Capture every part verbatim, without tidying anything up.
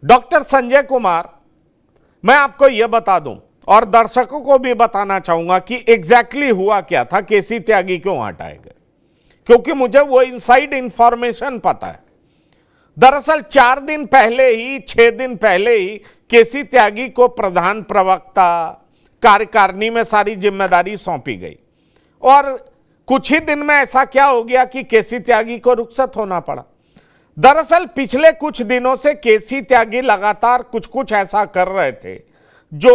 Doctor Sanjay Kumar, मैं आपको यह बता दूं और दर्शकों को भी बताना चाहूंगा कि एग्जैक्टली हुआ क्या था, केसी त्यागी क्यों हटाए गए, क्योंकि मुझे वो इनसाइड इंफॉर्मेशन पता है। दरअसल चार दिन पहले ही, छह दिन पहले ही केसी त्यागी को प्रधान प्रवक्ता, कार्यकारिणी में सारी जिम्मेदारी सौंपी गई और कुछ ही दिन में ऐसा क्या हो गया कि केसी त्यागी को रुखसत होना पड़ा। दरअसल पिछले कुछ दिनों से केसी त्यागी लगातार कुछ कुछ ऐसा कर रहे थे जो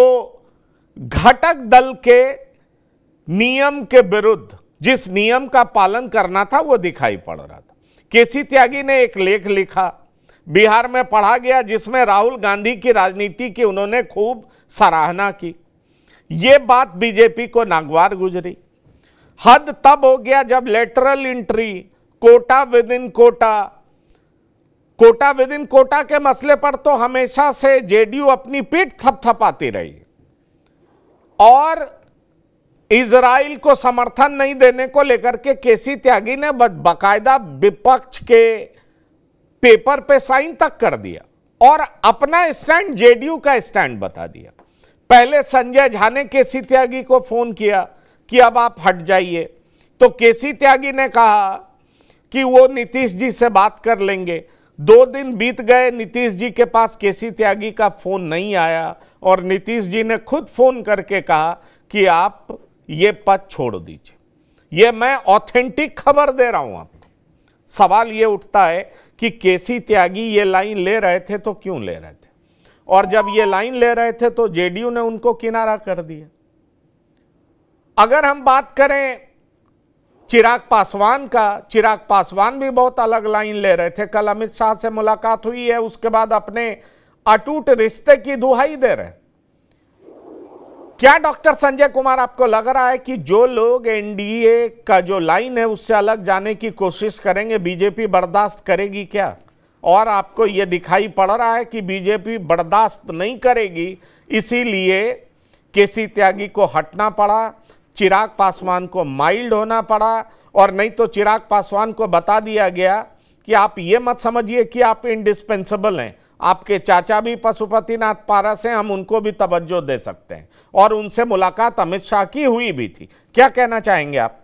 घटक दल के नियम के विरुद्ध, जिस नियम का पालन करना था वो दिखाई पड़ रहा था। केसी त्यागी ने एक लेख लिखा, बिहार में पढ़ा गया, जिसमें राहुल गांधी की राजनीति की उन्होंने खूब सराहना की। ये बात बीजेपी को नागवार गुजरी। हद तब हो गया जब lateral entry, quota within quota, quota within quota के मसले पर तो हमेशा से जेडीयू अपनी पीठ थपथपाती रही और इजराइल को समर्थन नहीं देने को लेकर के केसी त्यागी ने बाकायदा विपक्ष के पेपर पे साइन तक कर दिया और अपना स्टैंड, जेडीयू का स्टैंड बता दिया। पहले संजय झा ने केसी त्यागी को फोन किया कि अब आप हट जाइए, तो केसी त्यागी ने कहा कि वो नीतीश जी से बात कर लेंगे। दो दिन बीत गए, नीतीश जी के पास केसी त्यागी का फोन नहीं आया और नीतीश जी ने खुद फोन करके कहा कि आप ये पद छोड़ दीजिए। ये मैं ऑथेंटिक खबर दे रहा हूं आपको। सवाल ये उठता है कि केसी त्यागी ये लाइन ले रहे थे तो क्यों ले रहे थे, और जब ये लाइन ले रहे थे तो जेडीयू ने उनको किनारा कर दिया। अगर हम बात करें चिराग पासवान का, चिराग पासवान भी बहुत अलग लाइन ले रहे थे। कल अमित शाह से मुलाकात हुई है, उसके बाद अपने अटूट रिश्ते की दुहाई दे रहे हैं। क्या डॉक्टर संजय कुमार आपको लग रहा है कि जो लोग एनडीए का जो लाइन है उससे अलग जाने की कोशिश करेंगे, बीजेपी बर्दाश्त करेगी क्या? और आपको यह दिखाई पड़ रहा है कि बीजेपी बर्दाश्त नहीं करेगी, इसीलिए केसी त्यागी को हटना पड़ा, चिराग पासवान को माइल्ड होना पड़ा, और नहीं तो चिराग पासवान को बता दिया गया कि आप ये मत समझिए कि आप इंडिस्पेंसेबल हैं, आपके चाचा भी पशुपतिनाथ पारस हैं, हम उनको भी तवज्जो दे सकते हैं। और उनसे मुलाकात अमित शाह की हुई भी थी। क्या कहना चाहेंगे आप?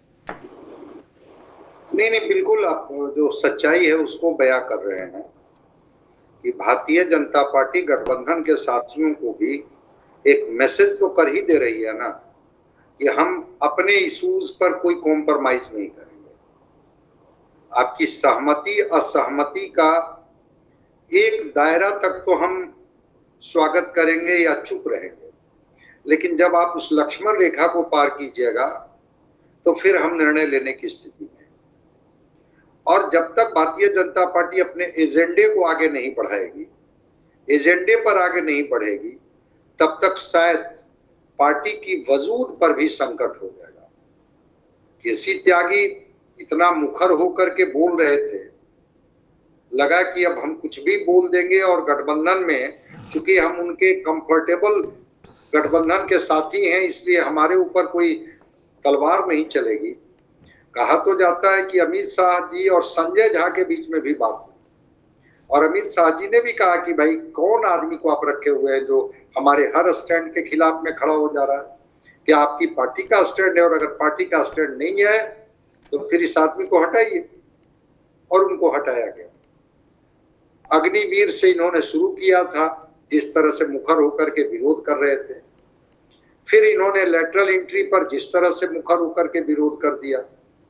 नहीं नहीं, बिल्कुल आप जो सच्चाई है उसको बयां कर रहे हैं कि भारतीय जनता पार्टी गठबंधन के साथियों को भी एक मैसेज तो कर ही दे रही है ना कि हम अपने इश्यूज पर कोई कॉम्प्रोमाइज नहीं करेंगे। आपकी सहमति असहमति का एक दायरा तक तो हम स्वागत करेंगे या चुप रहेंगे, लेकिन जब आप उस लक्ष्मण रेखा को पार कीजिएगा तो फिर हम निर्णय लेने की स्थिति में। और जब तक भारतीय जनता पार्टी अपने एजेंडे को आगे नहीं बढ़ाएगी, एजेंडे पर आगे नहीं बढ़ेगी, तब तक शायद पार्टी की वजूद पर भी संकट हो जाएगा। केसी त्यागी इतना मुखर होकर के बोल रहे थे, लगा कि अब हम कुछ भी बोल देंगे और गठबंधन में, चूंकि हम उनके कंफर्टेबल गठबंधन के साथी हैं, इसलिए हमारे ऊपर कोई तलवार नहीं चलेगी। कहा तो जाता है कि अमित शाह जी और संजय झा के बीच में भी बात हुई और अमित शाह जी ने भी कहा कि भाई कौन आदमी को आप रखे हुए हैं जो हमारे हर स्टैंड के खिलाफ में खड़ा हो जा रहा है? क्या आपकी पार्टी का स्टैंड है? और अगर पार्टी का स्टैंड नहीं है तो फिर इस आदमी को हटाइए। और उनको हटाया गया। अग्निवीर से इन्होंने शुरू किया था, जिस तरह से मुखर होकर के विरोध कर रहे थे, फिर इन्होंने लेटरल एंट्री पर जिस तरह से मुखर होकर के विरोध कर दिया,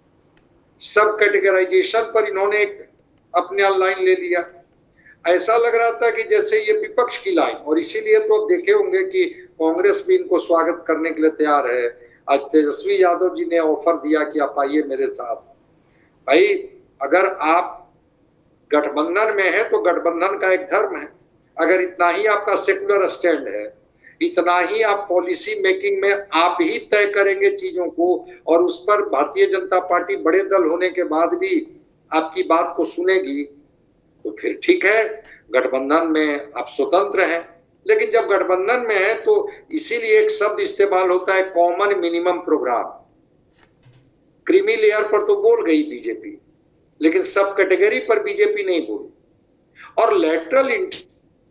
सब कैटेगराइजेशन पर इन्होंने अपने लाइन ले लिया। ऐसा लग रहा था कि जैसे ये विपक्ष की लाइन, और इसीलिए तो आप देखे होंगे कि कांग्रेस भी इनको स्वागत करने के लिए तैयार है। आज तेजस्वी यादव जी ने ऑफर दिया कि आप आइए मेरे साथ। भाई अगर आप गठबंधन में है तो गठबंधन का एक धर्म है। अगर इतना ही आपका सेकुलर स्टैंड है, इतना ही आप पॉलिसी मेकिंग में आप ही तय करेंगे चीजों को, और उस पर भारतीय जनता पार्टी बड़े दल होने के बाद भी आपकी बात को सुनेगी, तो फिर ठीक है, गठबंधन में आप स्वतंत्र हैं। लेकिन जब गठबंधन में है तो इसीलिए एक शब्द इस्तेमाल होता है, common minimum programme. Creamy layer पर तो बोल गई बीजेपी, लेकिन सब कैटेगरी पर बीजेपी नहीं बोली। और लेटरल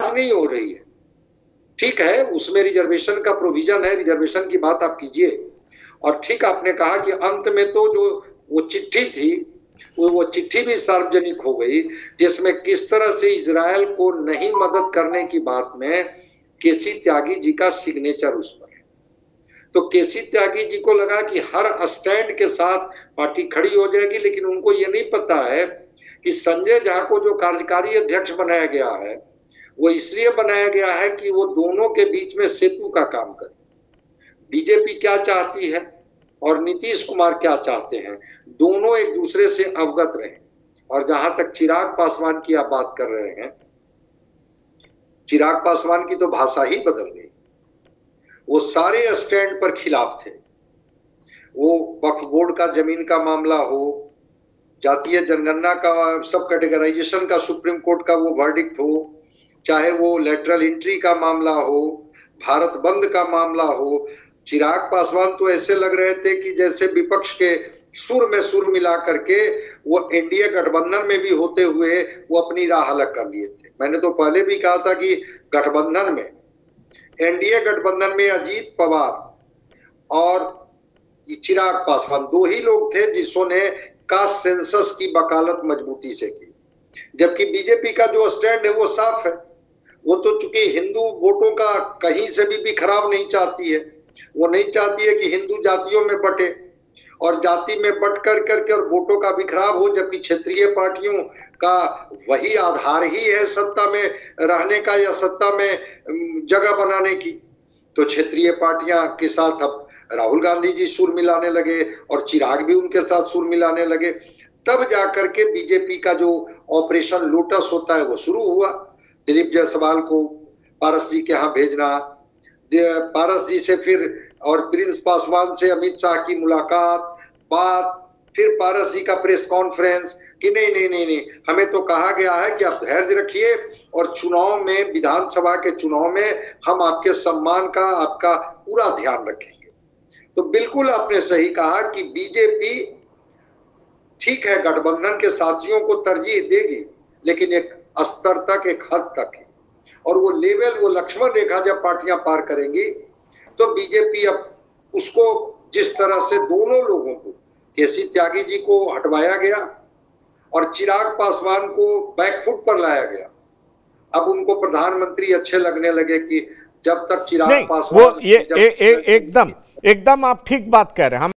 नहीं हो रही है। ठीक है, उसमें रिजर्वेशन का प्रोविजन है, रिजर्वेशन की बात आप कीजिए। और ठीक आपने कहा कि अंत में तो जो वो चिट्ठी थी वो वो चिट्ठी भी सार्वजनिक हो गई, जिसमें किस तरह से इजराइल को नहीं मदद करने की बात में केसी त्यागी जी का सिग्नेचर उस पर है। तो केसी त्यागी जी को लगा कि हर स्टैंड के साथ पार्टी खड़ी हो जाएगी, लेकिन उनको ये नहीं पता है कि संजय झा को जो कार्यकारी अध्यक्ष बनाया गया है वो इसलिए बनाया गया है कि वो दोनों के बीच में सेतु का काम करे। बीजेपी क्या चाहती है और नीतीश कुमार क्या चाहते हैं, दोनों एक दूसरे से अवगत रहे। और जहां तक चिराग पासवान की आप बात कर रहे हैं, चिराग पासवान की तो भाषा ही बदल गई। वो सारे स्टैंड पर खिलाफ थे। वो वक्फ बोर्ड का जमीन का मामला हो, जातीय जनगणना का सब कैटेगराइजेशन का सुप्रीम कोर्ट का वो वर्डिक्ट हो, चाहे वो लेटरल एंट्री का मामला हो, भारत बंद का मामला हो, चिराग पासवान तो ऐसे लग रहे थे कि जैसे विपक्ष के सुर में सुर मिला करके वो एनडीए गठबंधन में भी होते हुए वो अपनी राह अलग कर लिए थे। मैंने तो पहले भी कहा था कि गठबंधन में, एनडीए गठबंधन में अजीत पवार और चिराग पासवान दो ही लोग थे जिन्होंने कास्ट सेंसस की वकालत मजबूती से की, जबकि बीजेपी का जो स्टैंड है वो साफ है। वो तो चूंकि हिंदू वोटों का कहीं से भी, भी खराब नहीं चाहती है। वो नहीं चाहती है कि हिंदू जातियों में बटे और जाति में बट कर करके और वोटों का भी खराब हो, जबकि क्षेत्रीय पार्टियों का वही आधार ही है सत्ता में रहने का या सत्ता में जगह बनाने की। तो क्षेत्रीय पार्टियां के साथ अब राहुल गांधी जी सुर मिलाने लगे और चिराग भी उनके साथ सुर मिलाने लगे। तब जाकर के बीजेपी का जो ऑपरेशन लोटस होता है वो शुरू हुआ। दिलीप जायसवाल को पारस जी के यहाँ भेजना, पारस जी से फिर और प्रिंस पासवान से अमित शाह की मुलाकात, बात, फिर पारस जी का प्रेस कॉन्फ्रेंस कि नहीं नहीं नहीं नहीं हमें तो कहा गया है कि आप धैर्य रखिए और चुनाव में, विधानसभा के चुनाव में हम आपके सम्मान का, आपका पूरा ध्यान रखेंगे। तो बिल्कुल आपने सही कहा कि बीजेपी ठीक है गठबंधन के साथियों को तरजीह देगी, लेकिन एक स्तर तक, एक हद तक है। और वो लेवल, वो लक्ष्मण रेखा जब पार्टियां पार करेंगी तो बीजेपी अब उसको, जिस तरह से दोनों लोगों को, केसी त्यागी जी को हटवाया गया और चिराग पासवान को बैकफुट पर लाया गया, अब उनको प्रधानमंत्री अच्छे लगने लगे कि जब तक चिराग पासवान वो ये ए, ए, एकदम एकदम आप ठीक बात कह रहे हैं। हम